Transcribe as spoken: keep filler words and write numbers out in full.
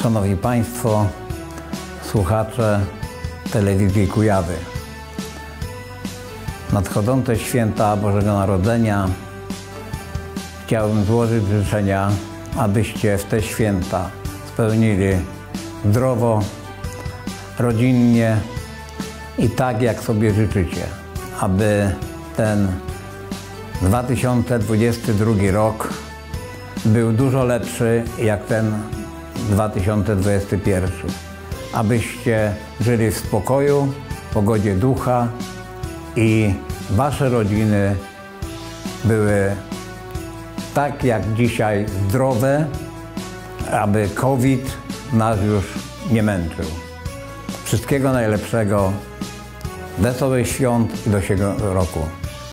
Szanowni Państwo, słuchacze Telewizji Kujawy. Nadchodzące święta Bożego Narodzenia chciałbym złożyć życzenia, abyście w te święta spełnili zdrowo, rodzinnie i tak, jak sobie życzycie, aby ten dwa tysiące dwudziesty drugi rok był dużo lepszy jak ten dwa tysiące dwudziesty pierwszy. Abyście żyli w spokoju, pogodzie ducha i wasze rodziny były tak jak dzisiaj zdrowe, aby COVID nas już nie męczył. Wszystkiego najlepszego, wesołych świąt i do siebie roku.